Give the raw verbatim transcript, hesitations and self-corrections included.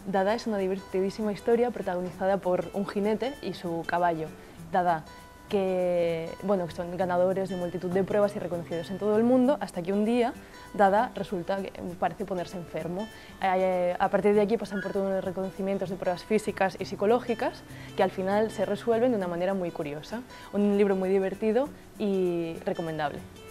Dada es una divertidísima historia protagonizada por un jinete y su caballo, Dada, que bueno, son ganadores de multitud de pruebas y reconocidos en todo el mundo, hasta que un día Dada resulta que parece ponerse enfermo. Eh, a partir de aquí pasan por todos los reconocimientos de pruebas físicas y psicológicas que al final se resuelven de una manera muy curiosa. Un libro muy divertido y recomendable.